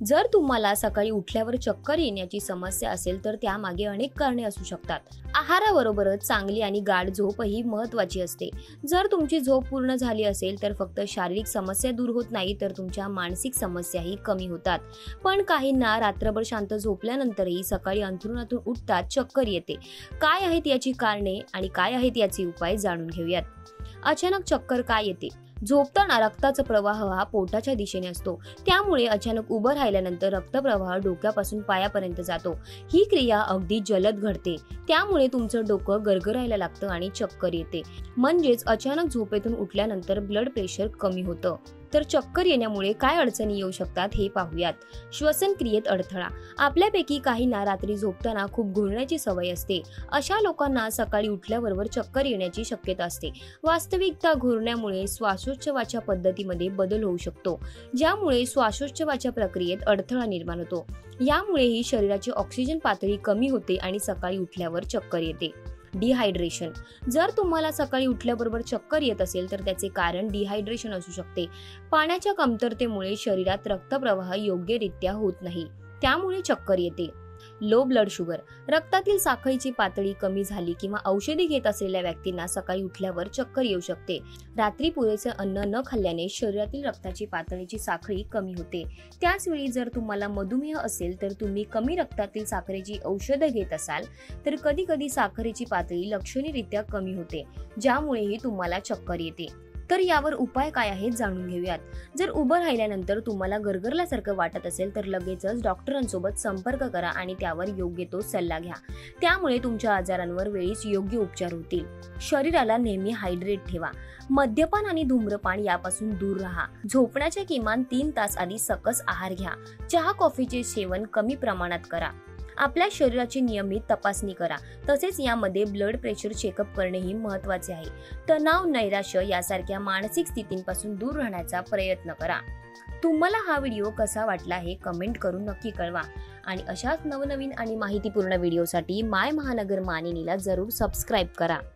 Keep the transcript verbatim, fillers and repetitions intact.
जर तुम्हाला सकाळी उठल्यावर चक्कर येण्याची समस्या असेल तर त्यामागे अनेक कारणे असू शकतात. आहाराबरोबरच चांगली आणि गाढ झोप ही महत्त्वाची असते. जर तुमची झोप पूर्ण झाली असेल तर फक्त शारीरिक समस्या दूर होत नाही तर तुमच्या मानसिक समस्याही कमी होतात. पण काहींना रात्रभर शांत झोपल्यानंतरही सकाळी अंथरुणातून उठतात चक्कर येते. काय आहेत याची कारणे आणि काय आहेत याचे उपाय जाणून घेऊयात. अचानक चक्कर का येते? झोपताना रक्ताचा प्रवाह हा पोटाच्या दिशेने असतो, त्यामुळे अचानक उभं राहिल्यानंतर रक्तप्रवाह डोक्यापासून पायापर्यंत जातो. ही क्रिया अगदी जलद घडते, त्यामुळे तुमचं डोकं गरगरायला लागतं आणि चक्कर येते. म्हणजेच अचानक झोपेतून उठल्यानंतर ब्लड प्रेशर कमी होतं. तर चक्कर येण्यामुळे काय अडचणी येऊ शकतात हे पाहूयात. श्वसन क्रियेत अडथळा. आपल्यापैकी काहींना रात्री झोपताना खूप घुरण्याची सवय असते. अशा लोकांना सकाळी उठल्याबरोबर चक्कर येण्याची शक्यता असते. वास्तविकता घुरण्यामुळे श्वासोच्छवासाच्या पद्धतीमध्ये बदल होऊ शकतो, ज्यामुळे श्वासोच्छवासाच्या प्रक्रियेत अडथळा निर्माण होतो. यामुळेही शरीराची ऑक्सिजन पातळी कमी होते आणि सकाळी उठल्यावर चक्कर येते. डिहायड्रेशन. जर तुम्हाला सकाळी उठल्याबरोबर चक्कर येत असेल तर त्याचे कारण डिहायड्रेशन असू शकते. पाण्याच्या कमतरतेमुळे शरीरात रक्तप्रवाह योग्यरित्या होत नाही, त्यामुळे चक्कर येते. Low blood sugar. रक्तातील साखरेची पातळी कमी झाली किंवा औषधी घेत असलेल्या व्यक्तींना सकाळी उठल्यावर चक्कर येऊ शकते. रात्री पुरेसे अन्न न खाल्ल्याने शरीरातील रक्ताची पातळीची साखळी कमी होते. त्याच वेळी जर तुम्हाला मधुमेह असेल तर तुम्ही कमी रक्तातील साखरेची औषधं घेत असाल तर कधी कधी साखरेची पातळी लक्षणीयरित्या कमी होते, ज्यामुळेही तुम्हाला चक्कर येते. तर यावर उपाय काय आहेत जाणून घेऊयात. जर उभं राहिल्यानंतर तुम्हाला गरगरल्यासारखं वाटत असेल तर लगेचच डॉक्टरांसोबत संपर्क करा आणि त्यावर योग्य तो सल्ला घ्या. त्यामुळे तुमच्या आजारांवर वेळीच योग्य उपचार होतील. शरीराला नेहमी हायड्रेट ठेवा. मद्यपान आणि धूम्रपान यापासून दूर राहा. झोपण्याच्या किमान तीन तास आधी सकस आहार घ्या. चहा कॉफीचे सेवन कमी प्रमाणात करा. आपल्या शरीराची नियमित तपासणी करा. तसेच यामध्ये ब्लड प्रेशर चेकअप करणेही महत्त्वाचे आहे. तणाव, नैराश्य यासारख्या मानसिक स्थितींपासून दूर राहण्याचा प्रयत्न करा. तुम्हाला हा व्हिडिओ कसा वाटला हे कमेंट करून नक्की कळवा आणि अशाच नवनवीन आणि माहितीपूर्ण व्हिडिओसाठी माय महानगर मानिनीला जरूर सबस्क्राईब करा.